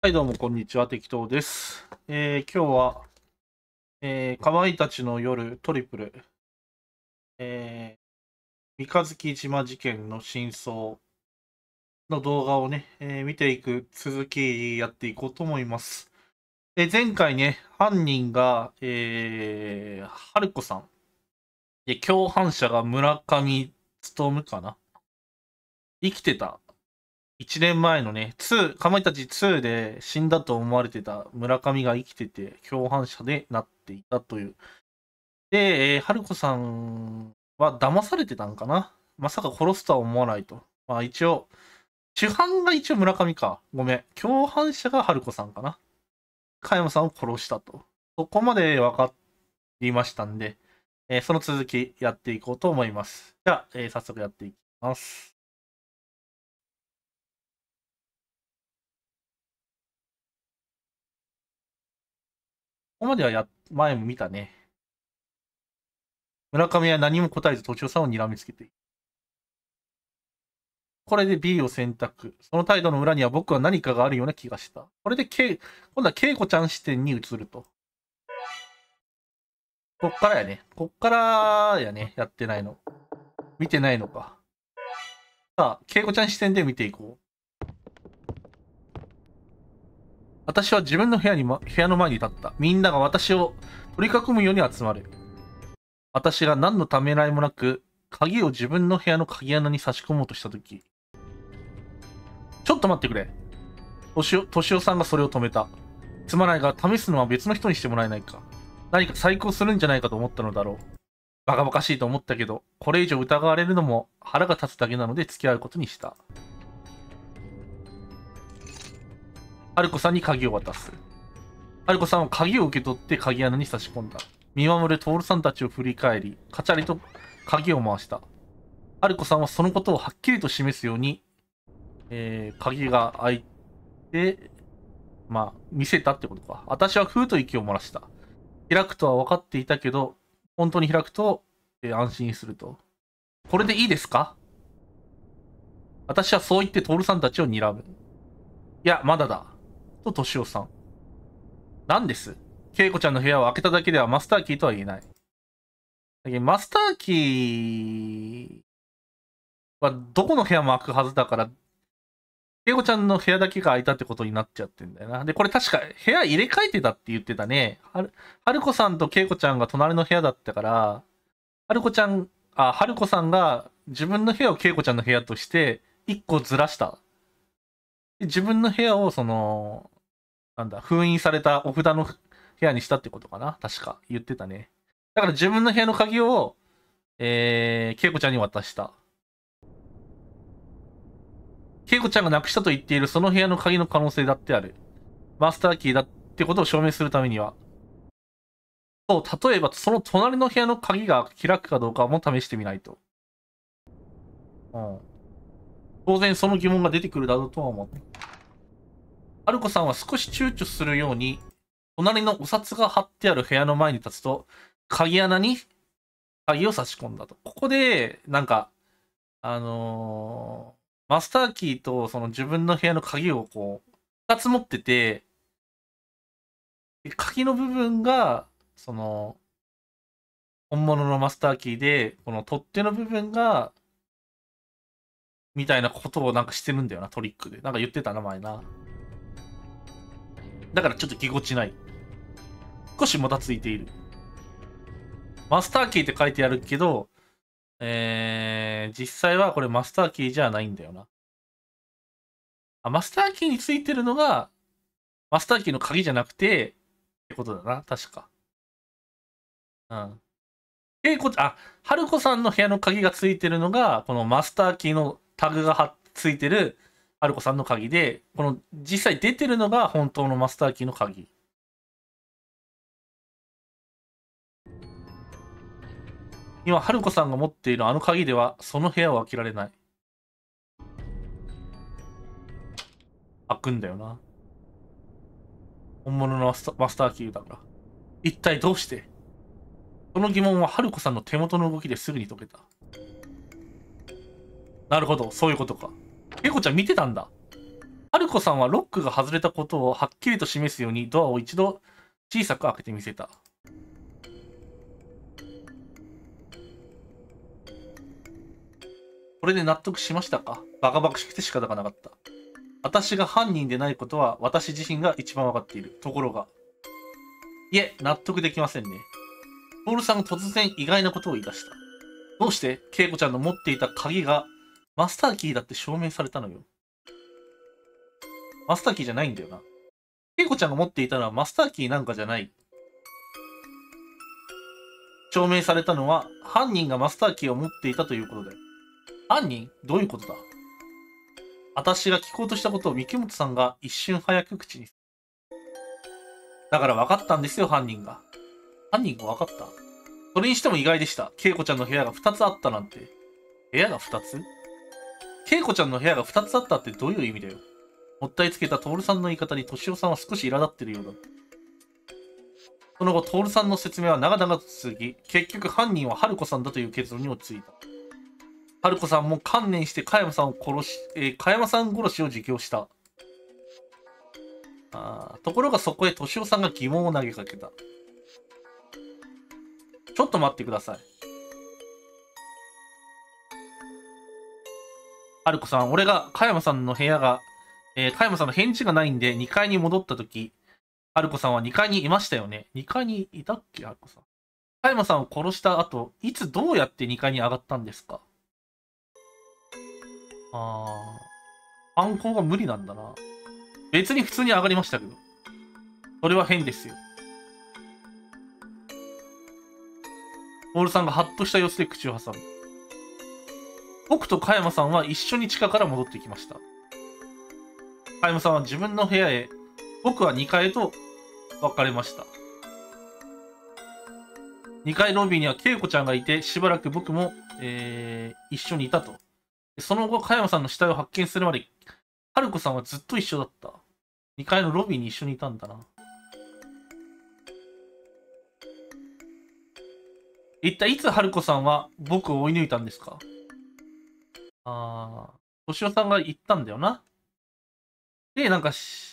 はい、どうも、こんにちは。適当です。今日は、かまいたちの夜トリプル、三日月島事件の真相の動画をね、見ていく続きやっていこうと思います。前回ね、犯人が、春子さん。共犯者が村上勉かな。生きてた。1年前のね、かまいたち2で死んだと思われてた村上が生きてて、共犯者でなっていたという。で、春子さんは騙されてたんかな。まさか殺すとは思わないと。まあ一応、主犯が一応村上か。ごめん。共犯者が春子さんかな。加山さんを殺したと。そこまで分かりましたんで、その続きやっていこうと思います。じゃあ、早速やっていきます。ここまでは前も見たね。村上は何も答えず、敏夫さんを睨みつけている。これで B を選択。その態度の裏には僕は何かがあるような気がした。これで今度は恵子ちゃん視点に移ると。こっからやね。こっからやね。やってないの。見てないのか。さあ、恵子ちゃん視点で見ていこう。私は自分の部屋の前に立った。みんなが私を取り囲むように集まる。私が何のためらいもなく、鍵を自分の部屋の鍵穴に差し込もうとしたとき、ちょっと待ってくれ。としおさんがそれを止めた。すまないが、試すのは別の人にしてもらえないか。何か再考するんじゃないかと思ったのだろう。バカバカしいと思ったけど、これ以上疑われるのも腹が立つだけなので付き合うことにした。春子さんに鍵を渡す。春子さんは鍵を受け取って鍵穴に差し込んだ。見守る徹さんたちを振り返り、カチャリと鍵を回した。春子さんはそのことをはっきりと示すように、鍵が開いて、まあ、見せたってことか。私はふーと息を漏らした。開くとは分かっていたけど、本当に開くと、安心すると。これでいいですか？私はそう言って徹さんたちを睨む。いや、まだだ。と、敏夫さん。なんです。恵子ちゃんの部屋を開けただけではマスターキーとは言えない。だけどマスターキーはどこの部屋も開くはずだから、恵子ちゃんの部屋だけが開いたってことになっちゃってんだよな。で、これ確か部屋入れ替えてたって言ってたね。はるこさんと恵子ちゃんが隣の部屋だったから、はるこさんが自分の部屋を恵子ちゃんの部屋として一個ずらした。で自分の部屋をなんだ、封印されたお札の部屋にしたってことかな。確か言ってたね。だから自分の部屋の鍵を、恵子ちゃんに渡した。恵子ちゃんがなくしたと言っているその部屋の鍵の可能性だってある。マスターキーだってことを証明するためには。そう、例えばその隣の部屋の鍵が開くかどうかも試してみないと。うん。当然その疑問が出てくるだろうとは思う。アルコさんは少し躊躇するように、隣のお札が貼ってある部屋の前に立つと、鍵穴に鍵を差し込んだと。ここで、マスターキーとその自分の部屋の鍵を二つ持ってて、鍵の部分が、本物のマスターキーで、この取っ手の部分が、みたいなことをなんかしてるんだよな、トリックで。なんか言ってた名前な。だからちょっとぎこちない。少しもたついている。マスターキーって書いてあるけど、実際はこれマスターキーじゃないんだよな。マスターキーについてるのが、マスターキーの鍵じゃなくて、ってことだな、確か。うん。春子さんの部屋の鍵がついてるのが、このマスターキーのタグがついてる春子さんの鍵で、この実際出てるのが本当のマスターキーの鍵。今、春子さんが持っているあの鍵では、その部屋を開けられない。開くんだよな。本物のマスターキーだから。一体どうして？その疑問は春子さんの手元の動きですぐに解けた。なるほど、そういうことか。ケイコちゃん見てたんだ。 春子さんはロックが外れたことをはっきりと示すようにドアを一度小さく開けてみせた。これで納得しましたか？バカバカしくて仕方がなかった。私が犯人でないことは私自身が一番わかっている。ところが。いえ、納得できませんね。トールさんが突然意外なことを言い出した。どうしてケイコちゃんの持っていた鍵がマスターキーだって証明されたのよ。マスターキーじゃないんだよな。ケイコちゃんが持っていたのはマスターキーなんかじゃない。証明されたのは犯人がマスターキーを持っていたということだよ。犯人？どういうことだ？私が聞こうとしたことを三木本さんが一瞬早く口に。だから分かったんですよ、犯人が。犯人が分かった？それにしても意外でした。ケイコちゃんの部屋が2つあったなんて。部屋が2つ？ケイコちゃんの部屋が2つあったってどういう意味だよ。もったいつけたトールさんの言い方にトシオさんは少し苛立ってるようだ。その後、トールさんの説明は長々と続き、結局犯人は春子さんだという結論に陥った。春子さんも観念して加山さんを殺し、加山さん殺しを自供した。ところがそこへ敏夫さんが疑問を投げかけた。ちょっと待ってください。春子さん、俺が加山さんの部屋が、加山さんの返事がないんで2階に戻った時、春子さんは2階にいましたよね。2階にいたっけ、春子さん。加山さんを殺した後、いつどうやって2階に上がったんですか？犯行が無理なんだな。別に普通に上がりましたけど。それは変ですよ。トールさんがハッとした様子で口を挟む。僕と加山さんは一緒に地下から戻ってきました。加山さんは自分の部屋へ、僕は2階へと別れました。2階ロビーには恵子ちゃんがいて、しばらく僕も、一緒にいたと。その後、加山さんの死体を発見するまで、春子さんはずっと一緒だった。2階のロビーに一緒にいたんだな。一体いつ春子さんは僕を追い抜いたんですか？敏夫さんが言ったんだよな。で、なんか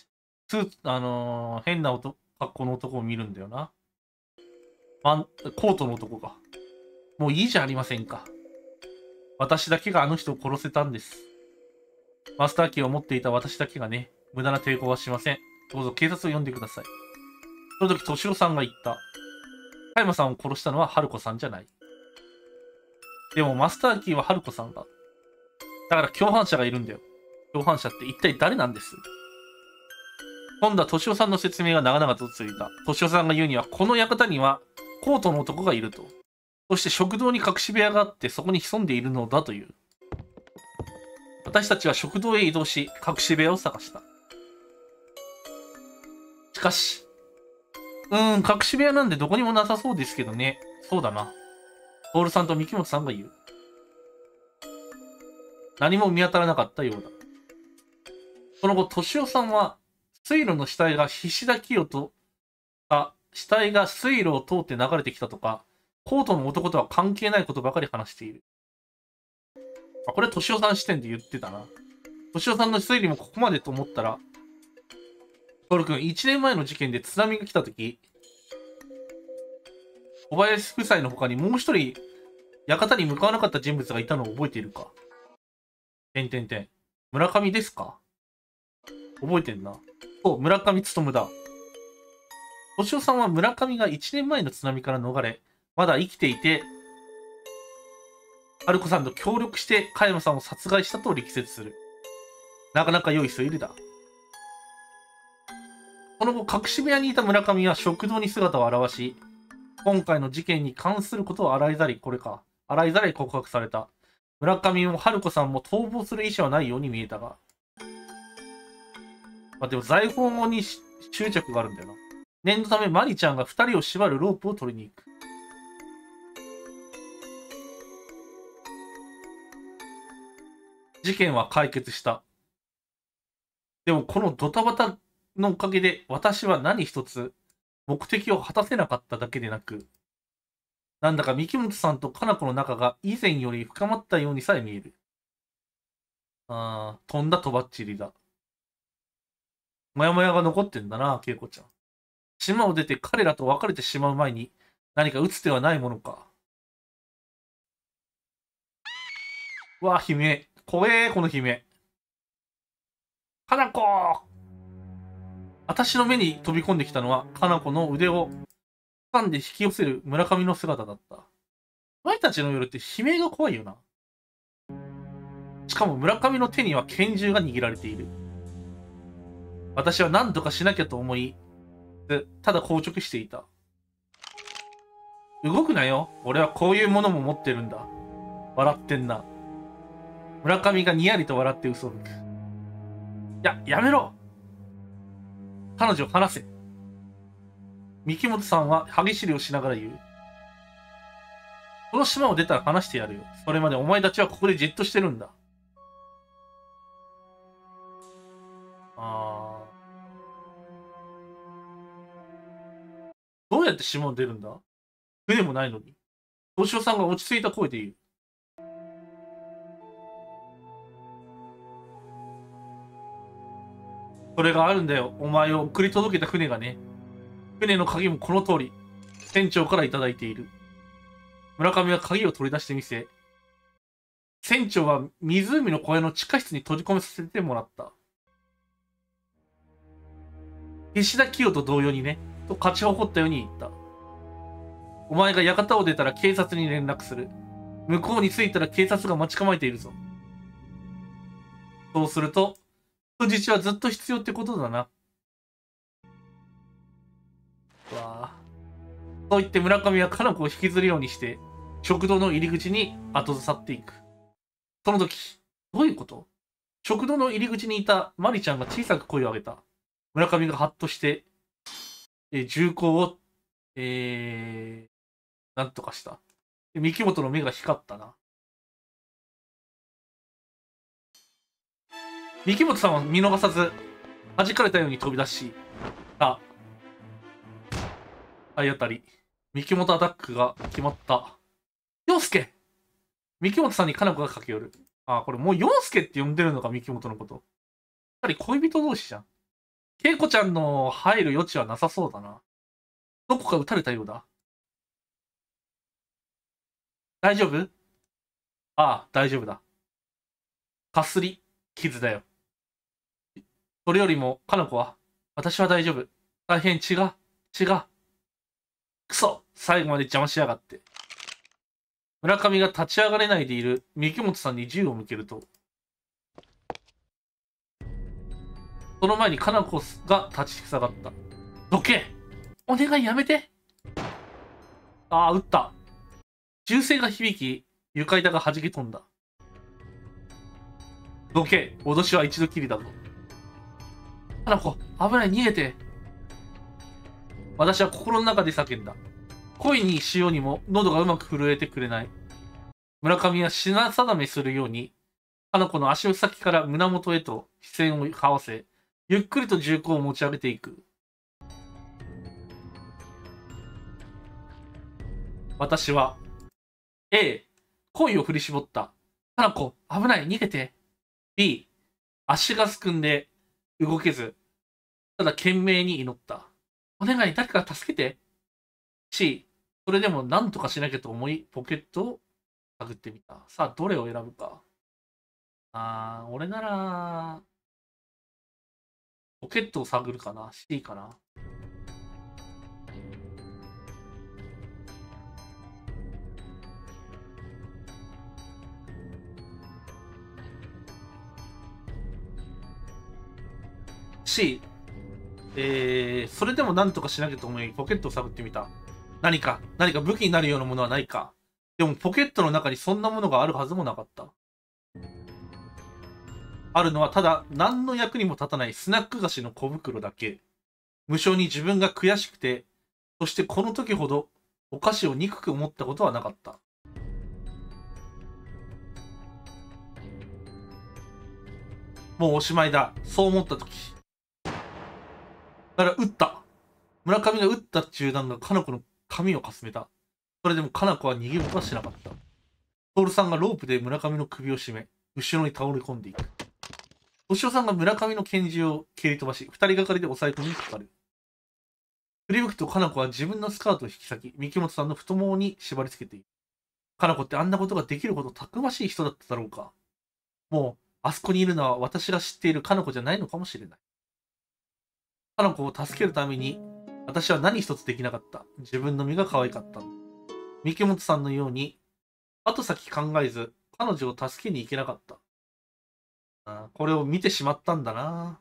変な格好の男を見るんだよな。コートの男が。もういいじゃありませんか。私だけがあの人を殺せたんです。マスターキーを持っていた私だけがね、無駄な抵抗はしません。どうぞ警察を呼んでください。その時、敏夫さんが言った。加山さんを殺したのは春子さんじゃない。でも、マスターキーは春子さんだ。だから共犯者がいるんだよ。共犯者って一体誰なんです？今度は敏夫さんの説明が長々と続いた。敏夫さんが言うには、この館にはコートの男がいると。そして食堂に隠し部屋があって、そこに潜んでいるのだという。私たちは食堂へ移動し、隠し部屋を探した。しかし、隠し部屋なんでどこにもなさそうですけどね。そうだな。トールさんと三木本さんが言う。何も見当たらなかったようだ。その後、敏夫さんは、水路の死体が菱田清人死体が水路を通って流れてきたとか、コートの男とは関係ないことばかり話している。これ、敏夫さん視点で言ってたな。敏夫さんの推理もここまでと思ったら、トール君、1年前の事件で津波が来たとき、小林夫妻の他にもう一人、館に向かわなかった人物がいたのを覚えているか？村上ですか？覚えてんな。そう、村上勉だ。敏夫さんは村上が1年前の津波から逃れ、まだ生きていて、春子さんと協力して加山さんを殺害したと力説する。なかなか良い推理だ。その後、隠し部屋にいた村上は食堂に姿を現し、今回の事件に関することを洗いざらい告白された。村上も春子さんも逃亡する意思はないように見えたが。でも財宝に執着があるんだよな。念のためマリちゃんが2人を縛るロープを取りに行く。事件は解決した。でもこのドタバタのおかげで私は何一つ目的を果たせなかっただけでなく、なんだか三木本さんとかな子の仲が以前より深まったようにさえ見える。とんだとばっちりだ。 もやもやが残ってんだな、恵子ちゃん。島を出て彼らと別れてしまう前に何か打つ手はないものか。うわ、悲鳴。怖え、この悲鳴。かなこ。私の目に飛び込んできたのは、かなこの腕を掴んで引き寄せる村上の姿だった。お前たちの夜って悲鳴が怖いよな。しかも村上の手には拳銃が握られている。私は何とかしなきゃと思い、ただ硬直していた。動くなよ。俺はこういうものも持ってるんだ。笑ってんな。村上がにやりと笑って嘘を吹く。やめろ。彼女を離せ。三木本さんは歯ぎしりをしながら言う。この島を出たら話してやるよ。それまでお前たちはここでじっとしてるんだ。どうやって島を出るんだ？船もないのに。東証さんが落ち着いた声で言う。それがあるんだよ。お前を送り届けた船がね。船の鍵もこの通り、船長からいただいている。村上は鍵を取り出してみせ、船長は湖の小屋の地下室に閉じ込めさせてもらった。石田清と同様にね、と勝ち誇ったように言った。お前が館を出たら警察に連絡する。向こうに着いたら警察が待ち構えているぞ。そうすると、人質はずっと必要ってことだな。わあ。そう言って村上はかな子を引きずるようにして、食堂の入り口に後ずさっていく。その時、どういうこと？食堂の入り口にいたマリちゃんが小さく声を上げた。村上がハッとして、銃口を、なんとかした。三木本の目が光ったな。三木本さんは見逃さず、弾かれたように飛び出し、体当たり。三木本アタックが決まった。陽介！三木本さんにかな子が駆け寄る。これもう陽介って呼んでるのか、三木本のこと。やっぱり恋人同士じゃん。恵子ちゃんの入る余地はなさそうだな。どこか撃たれたようだ。大丈夫？大丈夫だ。かすり、傷だよ。それよりも、かな子は、私は大丈夫。大変違う。くそ！最後まで邪魔しやがって。村上が立ち上がれないでいる三木本さんに銃を向けると、その前にかな子が立ちふさがった。どけ！お願いやめて！撃った。銃声が響き、床板が弾け飛んだ。どけ！脅しは一度きりだぞ。かな子、危ない、逃げて。私は心の中で叫んだ。恋にしようにも喉がうまく震えてくれない。村上は品定めするように、かな子の足先から胸元へと視線を合わせ、ゆっくりと銃口を持ち上げていく。私は、A、恋を振り絞った。かな子、危ない、逃げて。B、足がすくんで動けず、ただ懸命に祈った。お願い、誰か助けて。C、それでも何とかしなきゃと思い、ポケットを探ってみた。さあ、どれを選ぶか。俺なら、ポケットを探るかな。C かな。C、それでも何とかしなきゃと思い、ポケットを探ってみた。何か武器になるようなものはないか。でもポケットの中にそんなものがあるはずもなかった。あるのはただ何の役にも立たないスナック菓子の小袋だけ。無性に自分が悔しくて、そしてこの時ほどお菓子を憎く思ったことはなかった。もうおしまいだ。そう思った時。だから撃った。村上が撃った銃弾がかな子の髪をかすめた。それでもかな子は逃げようとはしなかった。徹さんがロープで村上の首を絞め、後ろに倒れ込んでいく。 敏夫さんが村上の拳銃を蹴り飛ばし、二人がかりで抑え込みにかかる。振り向くと、かな子は自分のスカートを引き裂き、三木本さんの太ももに縛り付けている。かな子ってあんなことができるほどたくましい人だっただろうか。もう、あそこにいるのは私が知っているかな子じゃないのかもしれない。かな子を助けるために、私は何一つできなかった。自分の身が可愛かった。三木本さんのように、後先考えず、彼女を助けに行けなかった。これを見てしまったんだな。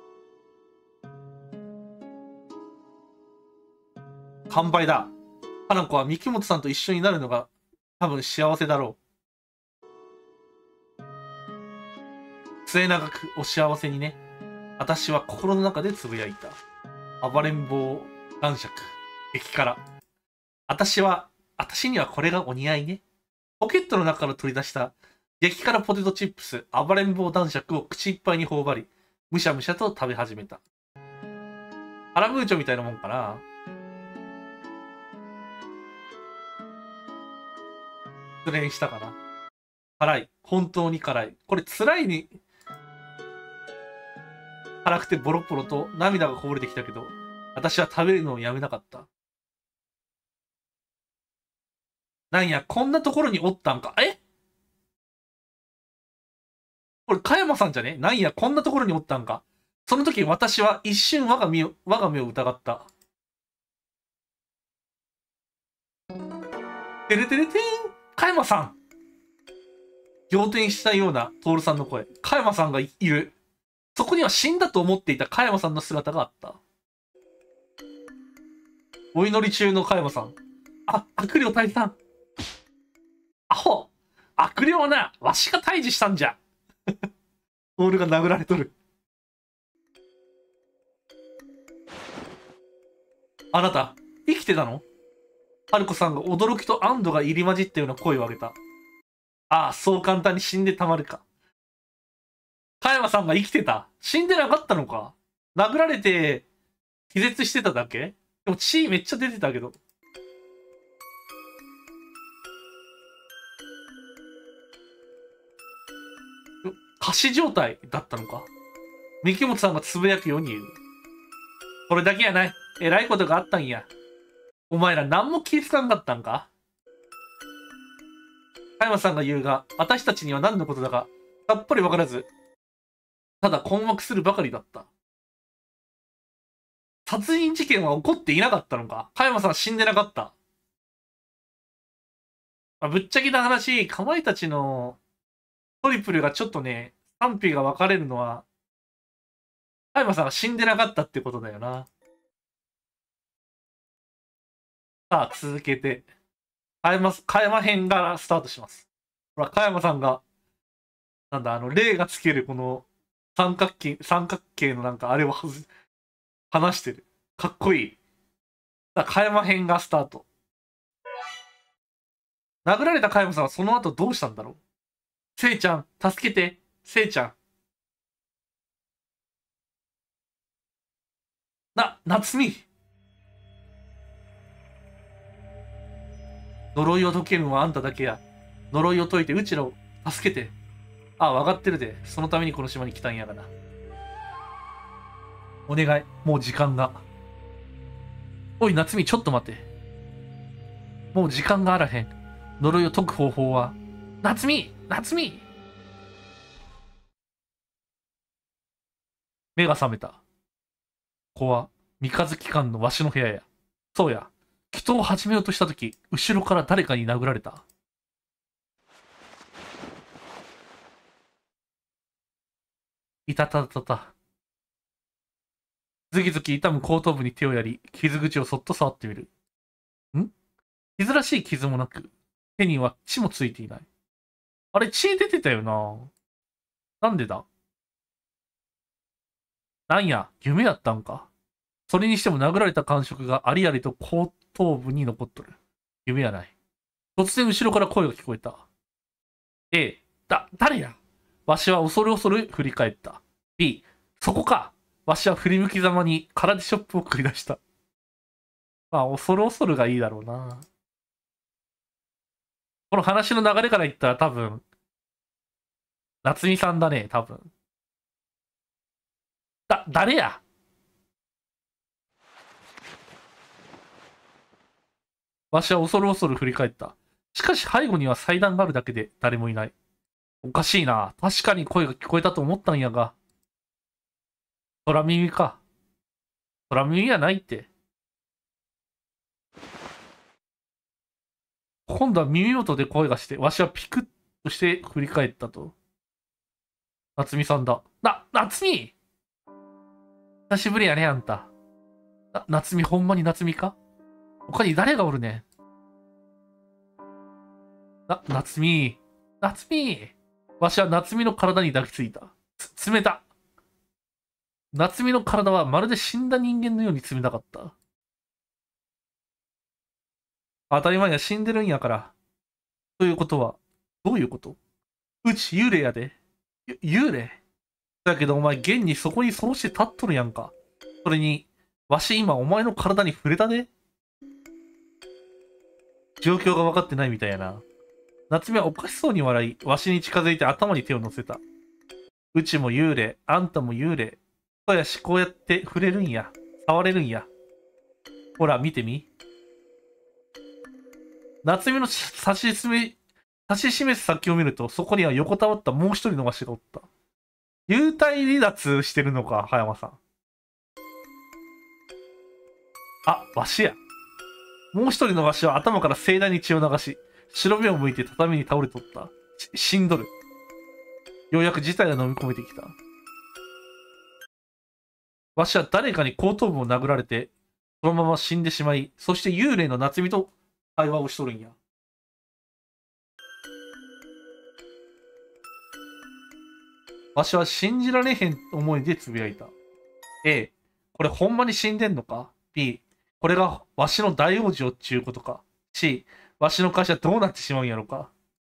完売だ。かな子は三木本さんと一緒になるのが多分幸せだろう。末永くお幸せにね。私は心の中でつぶやいた。暴れん坊男爵。激辛。私にはこれがお似合いね。ポケットの中から取り出した激辛ポテトチップス、暴れん坊男爵を口いっぱいに頬張り、むしゃむしゃと食べ始めた。カラムーチョみたいなもんかな。失恋したかな。辛い。本当に辛い。これ辛いに、辛くてボロボロと涙がこぼれてきたけど、私は食べるのをやめなかった。なんや、こんなところにおったんか。これ、加山さんじゃね？なんや、こんなところにおったんか。その時、私は一瞬我が目を疑った。てれてれてーん。加山さん。仰天したような徹さんの声。加山さんがいる。そこには死んだと思っていた加山さんの姿があった。お祈り中の加山さん。悪霊退散。アホ。悪霊はな、わしが退治したんじゃ。トールが殴られとる。あなた、生きてたの？春子さんが驚きと安堵が入り混じったような声を上げた。ああ、そう簡単に死んでたまるか。加山さんが生きてた。死んでなかったのか。殴られて気絶してただけ？でも血めっちゃ出てたけど。仮死状態だったのか。三木本さんがつぶやくように言う。これだけやない。えらいことがあったんや。お前ら何も気づかんかったんか？加山さんが言うが、私たちには何のことだか、さっぱりわからず、ただ困惑するばかりだった。殺人事件は起こっていなかったのか？加山さん死んでなかった。ぶっちゃけた話、かまいたちのトリプルがちょっとね、賛否が分かれるのは、加山さんが死んでなかったってことだよな。さあ、続けて。加山編がスタートします。ほら、加山さんが、なんだ、霊がつけるこの三角形のなんかあれを話してる。かっこいい。さあ、加山編がスタート。殴られた加山さんはその後どうしたんだろう？せいちゃん、助けて。せいちゃん。夏美。呪いを解けるのはあんただけや。呪いを解いてうちらを助けて。わかってるで。そのためにこの島に来たんやがな。お願い。もう時間が。おい、夏美、ちょっと待って。もう時間があらへん。呪いを解く方法は。夏美目が覚めた。ここは、三日月間のわしの部屋や。そうや。祈祷を始めようとしたとき、後ろから誰かに殴られた。いたたたた。ズキズキ痛む後頭部に手をやり、傷口をそっと触ってみる。傷らしい傷もなく、手には血もついていない。あれ、血出てたよな。なんでだ？なんや、夢やったんか。それにしても殴られた感触がありありと後頭部に残っとる。夢やない。突然後ろから声が聞こえた。誰や？わしは恐る恐る振り返った。B、そこか。わしは振り向きざまに空手ショップを繰り出した。恐る恐るがいいだろうな。この話の流れから言ったら多分、夏美さんだね、多分。 誰や。わしは恐る恐る振り返った。しかし背後には祭壇があるだけで誰もいない。おかしいな。確かに声が聞こえたと思ったんやが。空耳か。空耳やないって。今度は耳元で声がして、わしはピクッとして振り返ったと。夏美さんだ。夏美久しぶりやね、あんた。夏美ほんまに夏美か？他に誰がおるねん。夏美。夏美。わしは夏美の体に抱きついた。冷た。夏美の体はまるで死んだ人間のように冷たかった。当たり前や、死んでるんやから。ということは、どういうこと？うち幽霊やで。幽霊だけどお前現にそこにそうして立っとるやんか。それに、わし今お前の体に触れたで。状況が分かってないみたいやな。夏目はおかしそうに笑い、わしに近づいて頭に手を乗せた。うちも幽霊、あんたも幽霊。そうやし、こうやって触れるんや。触れるんや。ほら、見てみ。夏目の指し示す先を見ると、そこには横たわったもう一人のわしがおった。幽体離脱してるのか、葉山さん。わしや。もう一人のわしは頭から盛大に血を流し、白目を向いて畳に倒れとった。死んどる。ようやく事態が飲み込めてきた。わしは誰かに後頭部を殴られて、そのまま死んでしまい、そして幽霊の夏美と会話をしとるんや。わしは信じられへん思いでつぶやいた。A、これほんまに死んでんのか？ B、これがわしの大往生っちゅうことか？ C、わしの会社どうなってしまうんやろか？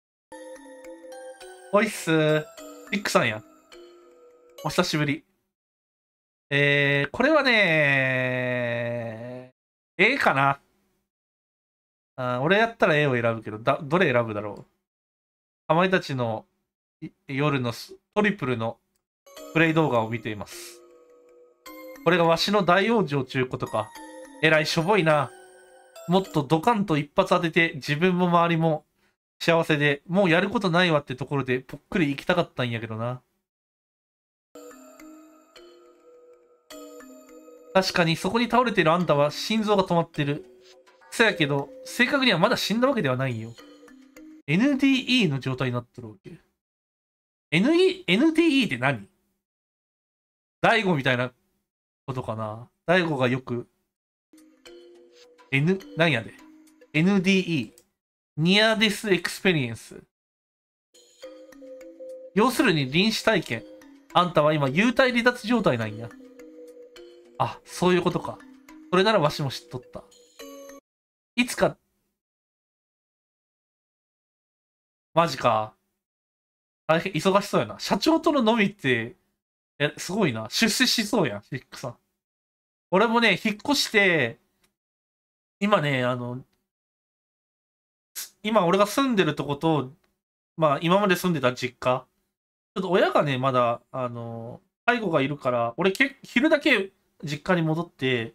おいっすー。リックさんや。お久しぶり。これはね、A かな。俺やったら A を選ぶけど、どれ選ぶだろう。かまいたちの夜のトリプルのプレイ動画を見ています。これがわしの大往生ちゅうことか。えらいしょぼいな。もっとドカンと一発当てて自分も周りも幸せで、もうやることないわってところでぽっくり行きたかったんやけどな。確かにそこに倒れてるあんたは心臓が止まってる。そやけど、正確にはまだ死んだわけではないよ。NDE の状態になってるわけ。NDE って何？大悟みたいなことかな。大悟がよく、なんやで。NDE。ニアデスエクスペリエンス。要するに臨死体験。あんたは今、幽体離脱状態なんや。そういうことか。それならわしも知っとった。いつか、マジか。大変忙しそうやな。社長との飲みって、すごいな。出世しそうやん、シックさん。俺もね、引っ越して、今ね、今俺が住んでるとこと、まあ今まで住んでた実家、ちょっと親がね、まだ、介護がいるから、俺昼だけ実家に戻って、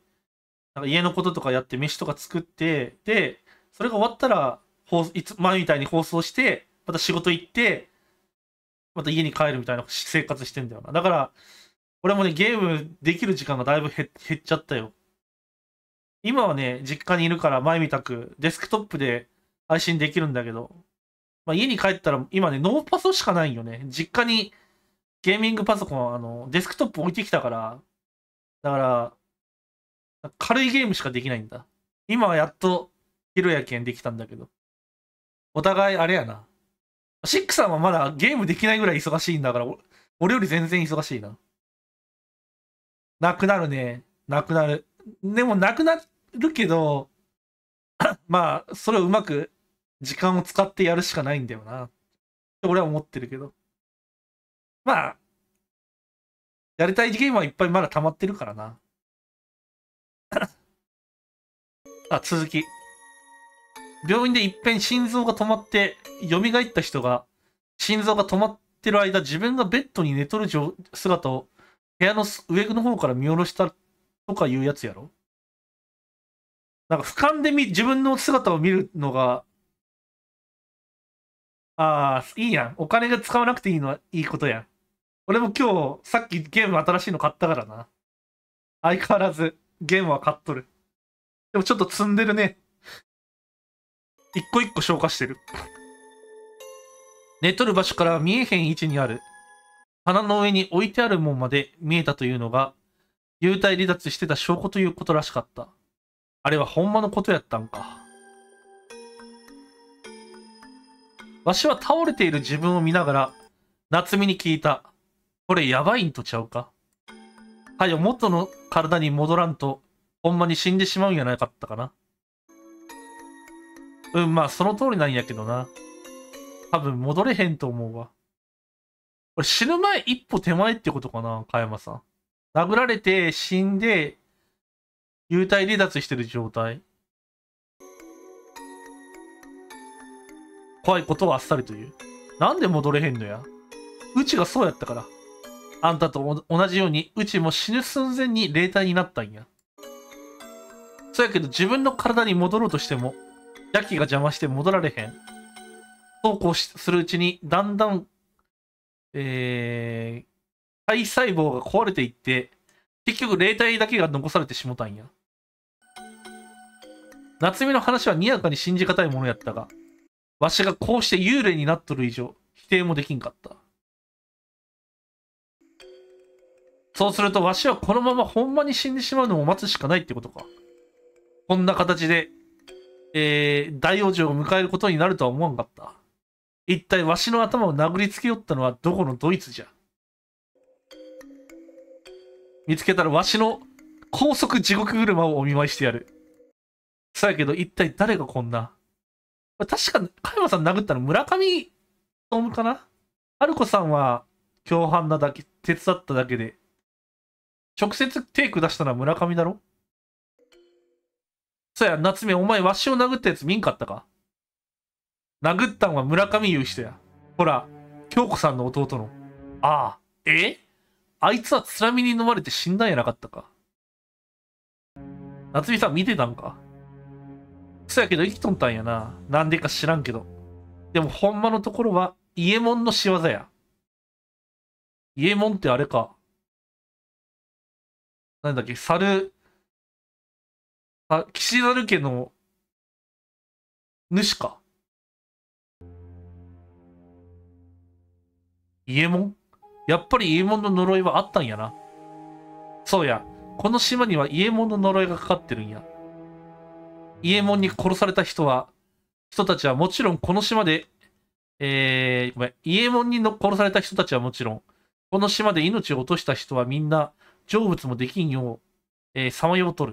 なんか家のこととかやって飯とか作って、で、それが終わったら、前みたいに放送して、また仕事行って、また家に帰るみたいな生活してんだよな。だから、俺もね、ゲームできる時間がだいぶ減っちゃったよ。今はね、実家にいるから前みたくデスクトップで配信できるんだけど、まあ、家に帰ったら今ね、ノーパソしかないよね。実家にゲーミングパソコン、デスクトップ置いてきたから、だから、軽いゲームしかできないんだ。今はやっと、ヒロヤケンできたんだけど。お互いあれやな。シックさんはまだゲームできないぐらい忙しいんだから、俺より全然忙しいな。なくなるね。なくなる。でもなくなるけど、まあ、それをうまく時間を使ってやるしかないんだよな。って俺は思ってるけど。まあ、やりたいゲームはいっぱいまだ溜まってるからな。続き。病院で一遍心臓が止まって蘇った人が、心臓が止まってる間、自分がベッドに寝とる姿を部屋の上の方から見下ろしたとかいうやつやろ。なんか俯瞰で自分の姿を見るのが、ああ、いいやん。お金が使わなくていいのはいいことやん。俺も今日、さっきゲーム新しいの買ったからな。相変わらず、ゲームは買っとる。でもちょっと積んでるね。一個一個消化してる。寝とる場所から見えへん位置にある。棚の上に置いてあるもんまで見えたというのが、幽体離脱してた証拠ということらしかった。あれはほんまのことやったんか。わしは倒れている自分を見ながら、夏美に聞いた。これやばいんとちゃうか。はよ、元の体に戻らんと、ほんまに死んでしまうんやなかったかな。まあ、その通りなんやけどな。多分戻れへんと思うわ。これ死ぬ前一歩手前ってことかな、加山さん。殴られて死んで、幽体離脱してる状態。怖いことはあっさりと言う。なんで戻れへんのや。うちがそうやったから。あんたと同じように、うちも死ぬ寸前に霊体になったんや。そうやけど自分の体に戻ろうとしても、邪気が邪魔して戻られへん。そうこうするうちに、だんだん、体細胞が壊れていって、結局霊体だけが残されてしもたんや。夏美の話はにやかに信じがたいものやったが、わしがこうして幽霊になっとる以上、否定もできんかった。そうするとわしはこのままほんまに死んでしまうのを待つしかないってことか。こんな形で、大往生を迎えることになるとは思わんかった。一体わしの頭を殴りつけよったのはどこのドイツじゃ。見つけたらわしの高速地獄車をお見舞いしてやる。そうやけど一体誰がこんな。確か、加山さん殴ったの村上宗かな。春子さんは共犯なだけ、手伝っただけで。直接手下したのは村上だろ。そうや、夏目、お前わしを殴ったやつ見んかったか。殴ったんは村上いう人や。ほら、京子さんの弟の。ああ、あいつは津波に飲まれて死んだんやなかったか。夏美さん見てたんか。そうやけど生きとんたんやな。なんでか知らんけど。でもほんまのところは、伊右衛門の仕業や。伊右衛門ってあれか。なんだっけ、岸猿家の主か。伊右衛門やっぱり伊右衛門の呪いはあったんやな。そうや。この島には伊右衛門の呪いがかかってるんや。伊右衛門に殺された人たちはもちろんこの島で、ごめん。伊右衛門に殺された人たちはもちろん、この島で命を落とした人はみんな成仏もできんよう、さまようとる。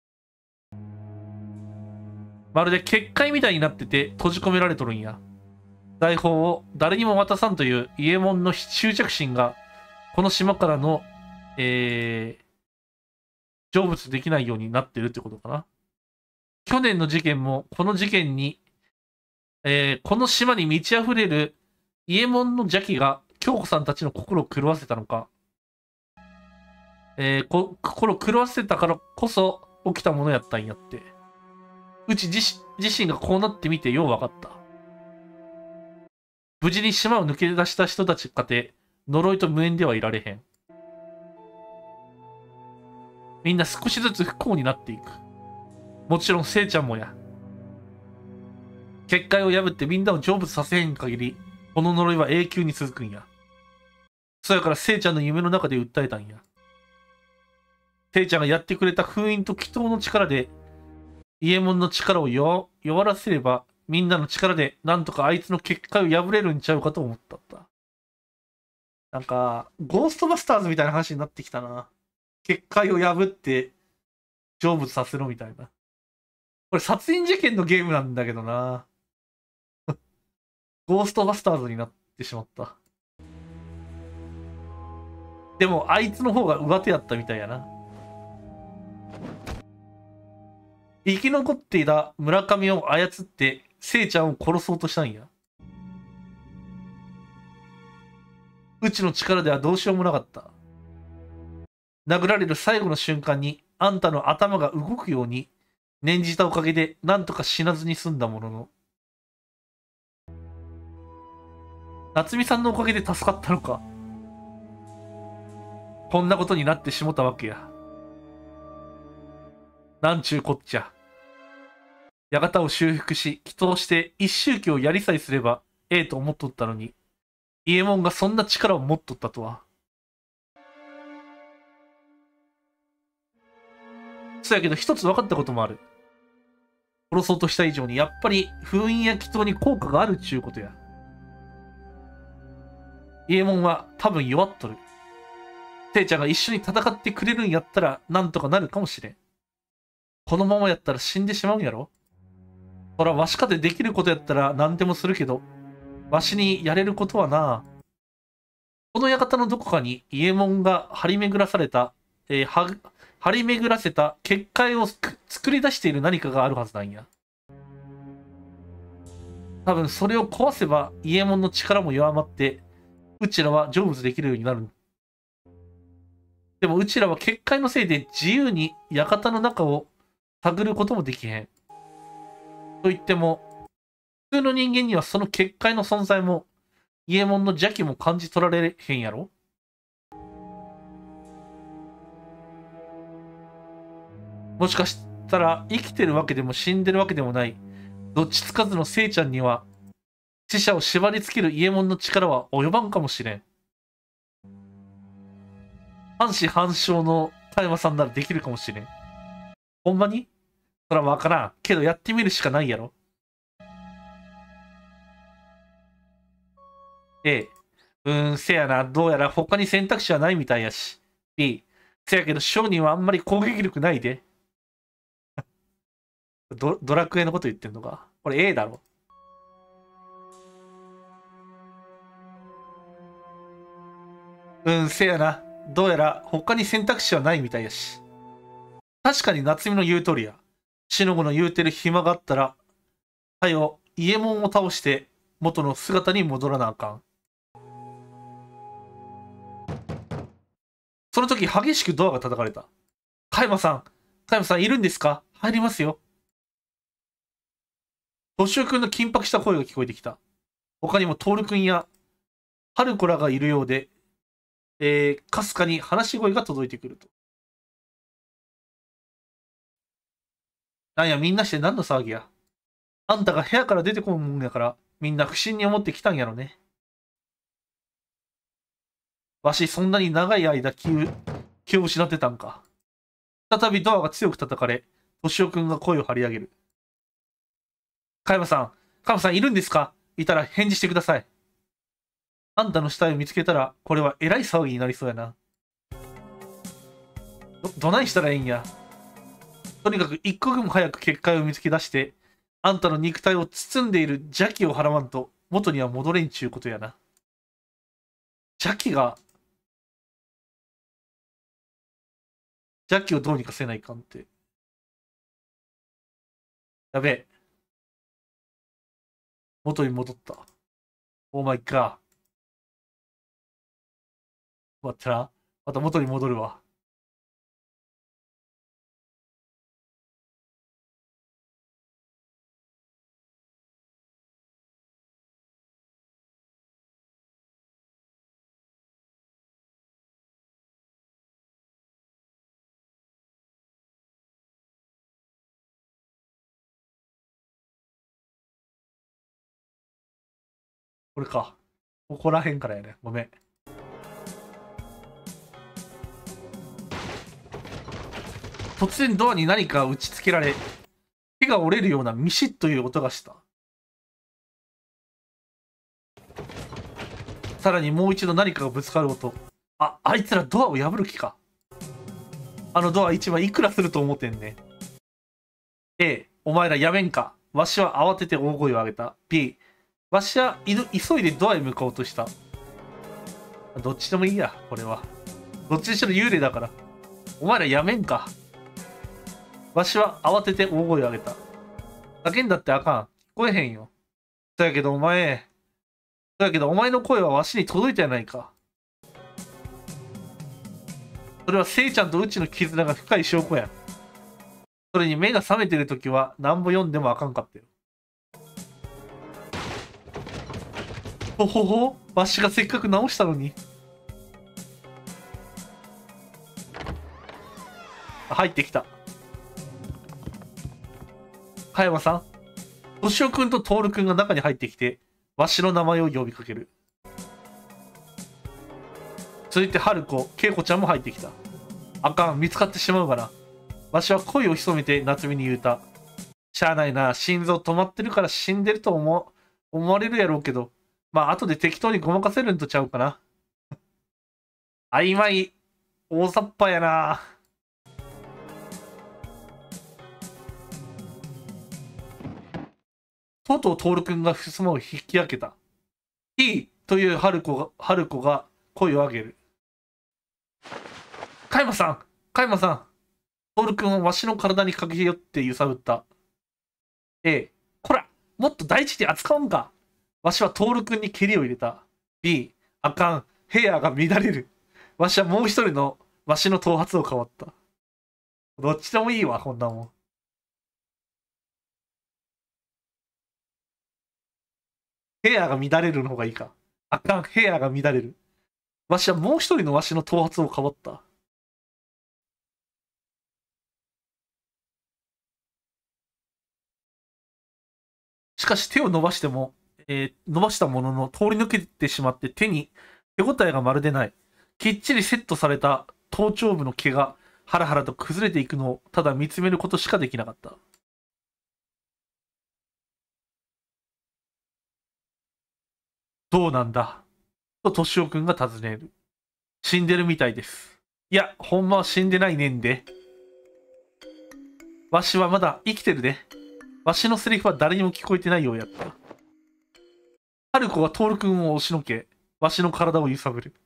まるで結界みたいになってて閉じ込められとるんや。財宝を誰にも渡さんという伊右衛門の執着心が、この島からの、成仏できないようになってるってことかな。去年の事件も、この事件に、この島に満ち溢れる伊右衛門の邪気が京子さんたちの心を狂わせたのか、心を狂わせたからこそ起きたものやったんやって。うち自身がこうなってみてよう分かった。無事に島を抜け出した人たちかて、呪いと無縁ではいられへん。みんな少しずつ不幸になっていく。もちろん、せいちゃんもや。結界を破ってみんなを成仏させへん限り、この呪いは永久に続くんや。そやからせいちゃんの夢の中で訴えたんや。せいちゃんがやってくれた封印と祈祷の力で、伊右衛門の力を弱らせれば、みんなの力でなんとかあいつの結界を破れるんちゃうかと思ったった。なんか、ゴーストバスターズみたいな話になってきたな。結界を破って成仏させろみたいな。これ殺人事件のゲームなんだけどな。ゴーストバスターズになってしまった。でも、あいつの方が上手やったみたいやな。生き残っていた村上を操って、せいちゃんを殺そうとしたんや。うちの力ではどうしようもなかった。 殴られる最後の瞬間に、あんたの頭が動くように、念じたおかげで、なんとか死なずに済んだものの、夏美さんのおかげで助かったのか。こんなことになってしもたわけや。なんちゅうこっちゃ。館を修復し、祈祷して一周忌をやりさえすればええと思っとったのに、伊右衛門がそんな力を持っとったとは。そやけど一つ分かったこともある。殺そうとした以上にやっぱり封印や祈祷に効果があるっちゅうことや。伊右衛門は多分弱っとる。聖ちゃんが一緒に戦ってくれるんやったらなんとかなるかもしれん。このままやったら死んでしまうんやろ。そらわしかてできることやったら何でもするけど、わしにやれることはな。この館のどこかに伊右衛門が張り巡らされた、張り巡らせた結界を作り出している何かがあるはずなんや。多分それを壊せば伊右衛門の力も弱まって、うちらは成仏できるようになる。でもうちらは結界のせいで自由に館の中を探ることもできへん。と言っても、普通の人間にはその結界の存在も、伊右衛門の邪気も感じ取られへんやろ。もしかしたら生きてるわけでも死んでるわけでもない、どっちつかずの聖ちゃんには、死者を縛り付ける伊右衛門の力は及ばんかもしれん。半死半生の田山さんならできるかもしれん。ほんまにそらわからん。けどやってみるしかないやろ。A、せやな。どうやら他に選択肢はないみたいやし。B、せやけど商人はあんまり攻撃力ないで。ドラクエのこと言ってんのか。これ A だろ。せやな。どうやら他に選択肢はないみたいやし。確かに夏美の言う通りや。しのぶの言うてる暇があったら、はよ、伊右衛門を倒して元の姿に戻らなあかん。その時激しくドアが叩かれた。加山さんいるんですか？入りますよ。敏夫君の緊迫した声が聞こえてきた。他にも徹君や春子らがいるようで、かすかに話し声が届いてくると。なんやみんなして何の騒ぎや。あんたが部屋から出てこんもんやから、みんな不審に思ってきたんやろね。わし、そんなに長い間気を失ってたんか。再びドアが強く叩かれ、敏夫君が声を張り上げる。加山さんいるんですか？いたら返事してください。あんたの死体を見つけたら、これはえらい騒ぎになりそうやな。どないしたらええんや。とにかく一刻も早く結界を見つけ出して、あんたの肉体を包んでいる邪気を払わんと、元には戻れんちゅうことやな。邪気をどうにかせないかんって。やべえ。元に戻った。オーマイガー。待ってな。また元に戻るわ。これか。ここらへんからやね。ごめん。突然ドアに何か打ち付けられ、手が折れるようなミシッという音がした。さらにもう一度何かがぶつかる音。あいつらドアを破る気か。あのドア一枚いくらすると思ってんね。A、お前らやめんか。わしは慌てて大声を上げた。B、わしは急いでドアへ向かおうとした。どっちでもいいや、これは。どっちにしろ幽霊だから。お前らやめんか。わしは慌てて大声を上げた。叫んだってあかん。聞こえへんよ。そやけどお前の声はわしに届いたやないか。 それはせいちゃんとうちの絆が深い証拠や。それに目が覚めてるときはなんぼ読んでもあかんかったよ。ほほほ、わしがせっかく直したのに。入ってきた。加山さん、としおくんととおるくんが中に入ってきて、わしの名前を呼びかける。続いて春子、恵子ちゃんも入ってきた。あかん、見つかってしまうがな。わしは声を潜めて夏美に言うた。しゃあないな、心臓止まってるから死んでると思われるやろうけど、まあ後で適当にごまかせるんとちゃうかな。曖昧、大雑把やな。とうとう徹くんが襖を引き開けた。いいという春子が声を上げる。加山さん、加山さん。徹くんはわしの体に駆け寄って揺さぶった。A、こら、もっと大事に扱うんか。わしは徹くんに蹴りを入れた。B、あかん、ヘアが乱れる。わしはもう一人のわしの頭髪を変わった。どっちでもいいわ、こんなもん。ヘアが乱れるの方がいいか。あかん、ヘアが乱れる。わしはもう一人のわしの頭髪を変わった。しかし手を伸ばしても、伸ばしたものの通り抜けてしまって手応えがまるでない。きっちりセットされた頭頂部の毛がハラハラと崩れていくのをただ見つめることしかできなかった。どうなんだと敏夫くんが尋ねる。死んでるみたいです。いや、ほんまは死んでないねんで。わしはまだ生きてるで。わしのセリフは誰にも聞こえてないようやった。春子は徹くんを押しのけ、わしの体を揺さぶる。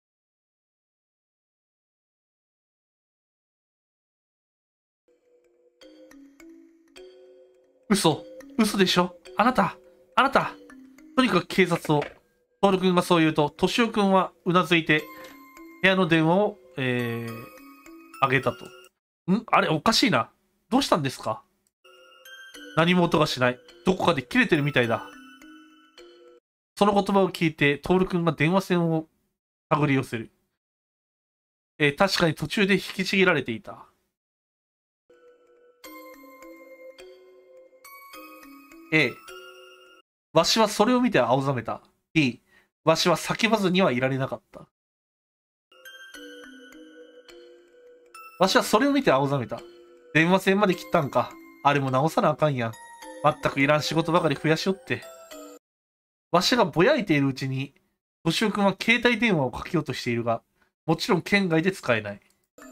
嘘でしょあなたとにかく警察を。徹くんがそう言うと、敏夫くんはうなずいて、部屋の電話を、あげたと。あれ、おかしいな。どうしたんですか？何も音がしない。どこかで切れてるみたいだ。その言葉を聞いて、徹くんが電話線を手繰り寄せる。確かに途中で引きちぎられていた。A、わしはそれを見て青ざめた。B、わしは叫ばずにはいられなかった。わしはそれを見て青ざめた。電話線まで切ったんか。あれも直さなあかんやん。まったくいらん仕事ばかり増やしよって。わしがぼやいているうちに、敏夫君は携帯電話をかけようとしているが、もちろん県外で使えない。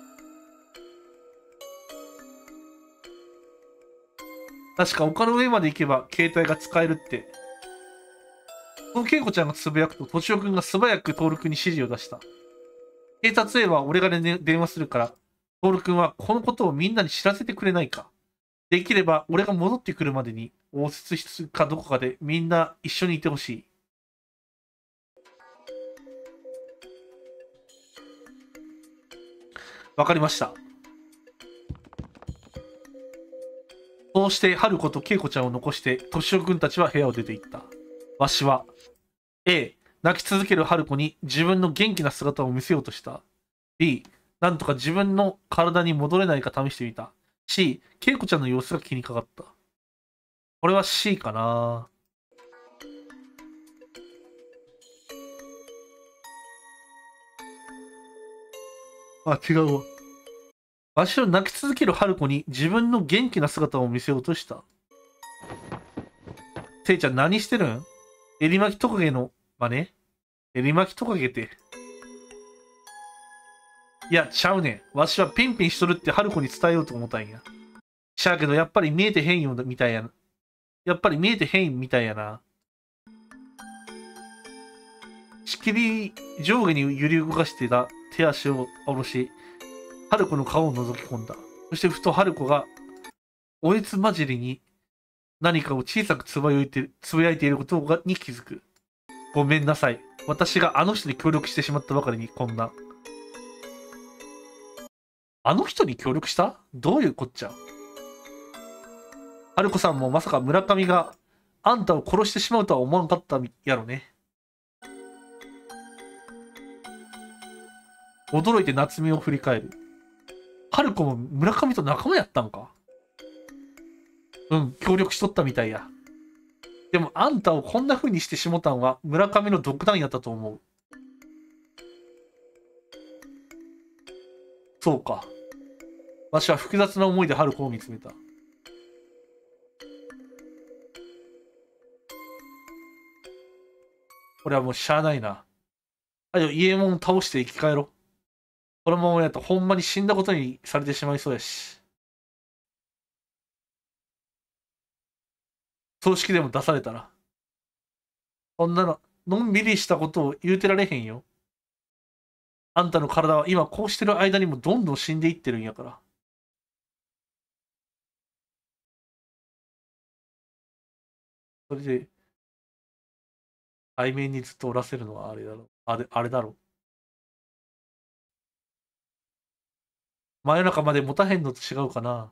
確か丘の上まで行けば携帯が使えるって。その恵子ちゃんがつぶやくと、敏夫君が素早く徹君に指示を出した。警察へは俺が、ね、電話するから、徹君はこのことをみんなに知らせてくれないか。できれば俺が戻ってくるまでに応接室かどこかでみんな一緒にいてほしい。わかりました。そうして春子と恵子ちゃんを残して敏夫君たちは部屋を出て行った。わしは A、泣き続ける春子に自分の元気な姿を見せようとした。B、なんとか自分の体に戻れないか試してみた。C、恵子ちゃんの様子が気にかかった。これは C かな。あ、違うわ。わしは泣き続ける春子に自分の元気な姿を見せようとした。せいちゃん何してるん？襟巻きトカゲの真似？襟巻きトカゲって。いや、ちゃうねん。わしはピンピンしとるって春子に伝えようと思ったんや。しゃあけど、やっぱり見えてへんよみたいやな。やっぱり見えてへんみたいやな。しきり上下に揺り動かしてた手足を下ろし、春子の顔を覗き込んだ。そしてふと春子が、おえつ混じりに何かを小さくつぶやいていることに気づく。ごめんなさい。私があの人に協力してしまったばかりにこんな。 あの人に協力した？どういうこっちゃ。春子さんもまさか村上があんたを殺してしまうとは思わんかったやろね。驚いて夏美を振り返る。春子も村上と仲間やったんか？うん、協力しとったみたいや。でもあんたをこんな風にしてしもたんは村上の独断やったと思う。そうか。わしは複雑な思いで春子を見つめた。俺はもうしゃあないな。はよ、家門倒して生き返ろう。このままやとほんまに死んだことにされてしまいそうやし。葬式でも出されたら。そんなの、のんびりしたことを言うてられへんよ。あんたの体は今こうしてる間にもどんどん死んでいってるんやから。それで、背面にずっとおらせるのはあれだろう。あれだろう。真夜中まで持たへんのと違うかな。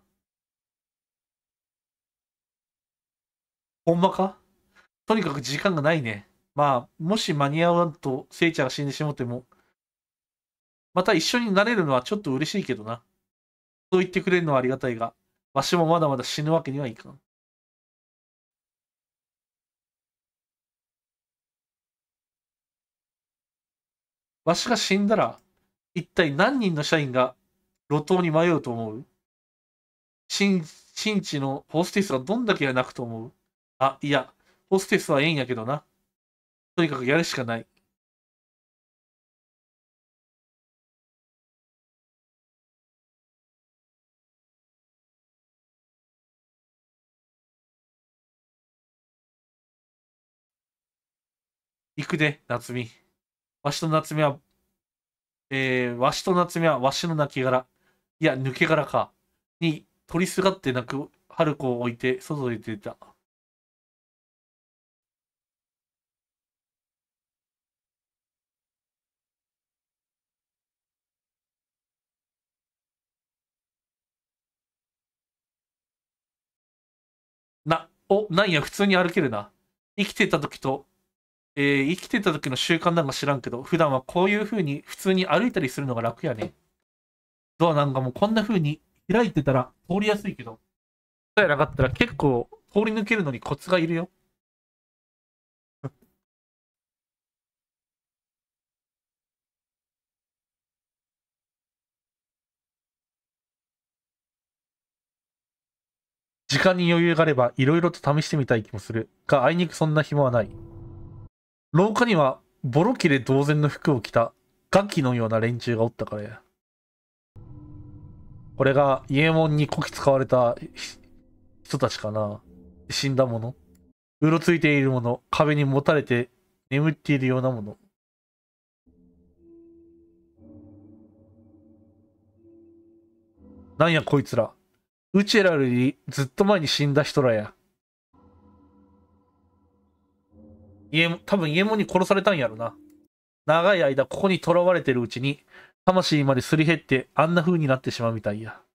ほんまか？とにかく時間がないね。まあ、もし間に合わんと、せいちゃんが死んでしもっても、また一緒になれるのはちょっと嬉しいけどな。そう言ってくれるのはありがたいが、わしもまだまだ死ぬわけにはいかん。わしが死んだら、一体何人の社員が路頭に迷うと思う？新地のホステスはどんだけ泣くと思う？あ、いや、ホステスはええんやけどな。とにかくやるしかない。行くで、夏美。わしと夏美は、わしと夏美はわしの亡骸。いや、抜け殻か。に、取りすがって泣く春子を置いて、外へ出た。なんや、普通に歩けるな。生きてた時と、生きてた時の習慣なんか知らんけど、普段はこういう風に普通に歩いたりするのが楽やね。ドアなんかもこんな風に開いてたら通りやすいけど、そうやなかったら結構通り抜けるのにコツがいるよ。時間に余裕があれば色々と試してみたい気もする。が、あいにくそんな暇はない。廊下にはボロ切れ同然の服を着たガキのような連中がおったからや。これが家門にこき使われた人たちかな。死んだもの。うろついているもの。壁にもたれて眠っているようなもの。なんやこいつら。うちらよりずっと前に死んだ人らや。多分家門に殺されたんやろな。長い間ここに囚われてるうちに、魂まですり減ってあんな風になってしまうみたいや。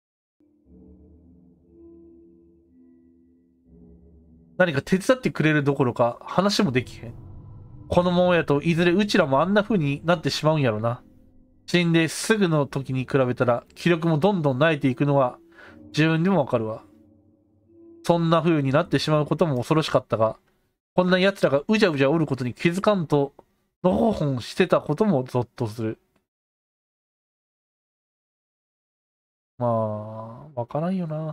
何か手伝ってくれるどころか話もできへん。このままやといずれうちらもあんな風になってしまうんやろな。死んですぐの時に比べたら気力もどんどん慣れていくのは自分でもわかるわ。そんな風になってしまうことも恐ろしかったが、こんな奴らがうじゃうじゃおることに気づかんと、のほほんしてたこともゾッとする。まあ、わからんよな。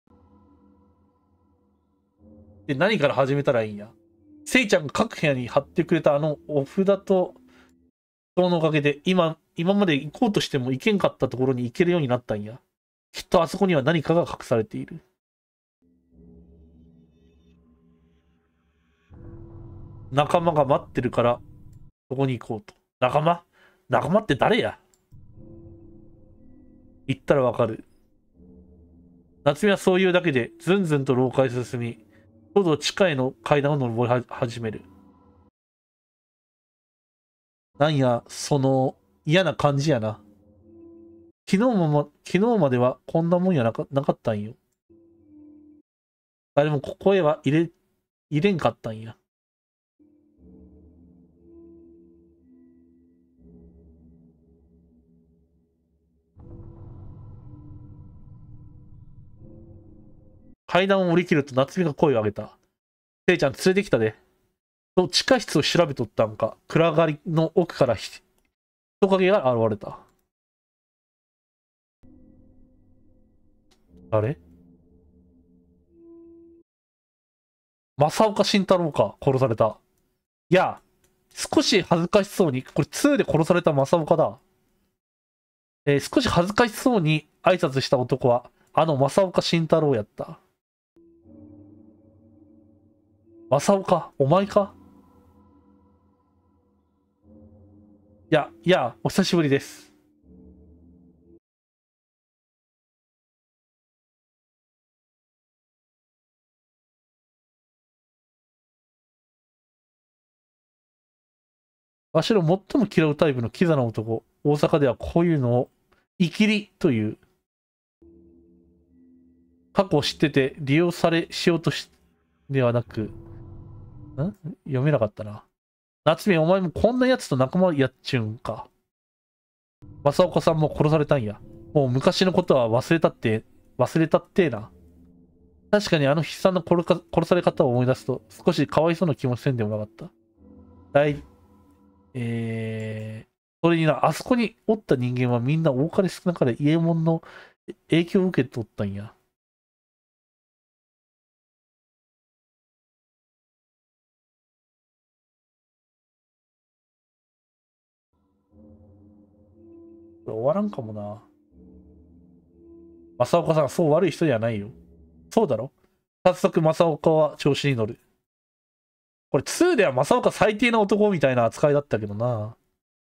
で、何から始めたらいいんや。せいちゃんが各部屋に貼ってくれたあのお札と、人のおかげで今まで行こうとしても行けんかったところに行けるようになったんや。きっとあそこには何かが隠されている。仲間が待ってるから、そこに行こうと。仲間って誰や？言ったらわかる。夏美はそういうだけで、ずんずんと廊下へ進み、とうとう地下への階段を登り始める。なんや、その、嫌な感じやな。 昨日まではこんなもんやなかったんよ。誰もここへは入れんかったんや。階段を降り切ると夏美が声を上げた。せいちゃん連れてきたで。と地下室を調べとったんか、暗がりの奥から人影が現れた。あれ正岡慎太郎か、殺された。いや、少し恥ずかしそうに、これ2で殺された正岡だ。少し恥ずかしそうに挨拶した男は、あの正岡慎太郎やった。正岡、お前か？いや、お久しぶりです。わしの最も嫌うタイプのキザな男、大阪ではこういうのを、イキリという。過去を知ってて利用しようとし、ではなく、読めなかったな。夏美、お前もこんな奴と仲間やっちゅうんか。正岡さんも殺されたんや。もう昔のことは忘れたってな。確かにあの悲惨な殺され方を思い出すと、少しかわいそうな気もせんでもなかった。それにな、あそこにおった人間はみんな多かれ少なかれ伊右衛門の影響を受け取ったんや。これ終わらんかもな。正岡さん、そう悪い人じゃないよ。そうだろ？早速正岡は調子に乗る。これ2では正岡最低な男みたいな扱いだったけどな。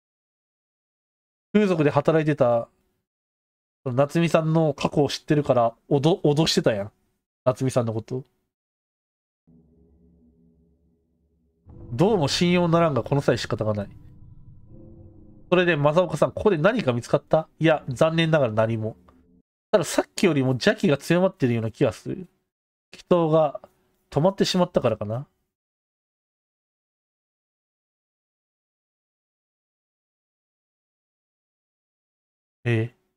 風俗で働いてた夏美さんの過去を知ってるから脅してたやん。夏美さんのこと。どうも信用ならんがこの際仕方がない。それで正岡さん、ここで何か見つかった？いや、残念ながら何も。たださっきよりも邪気が強まってるような気がする。人が止まってしまったからかな。ええ。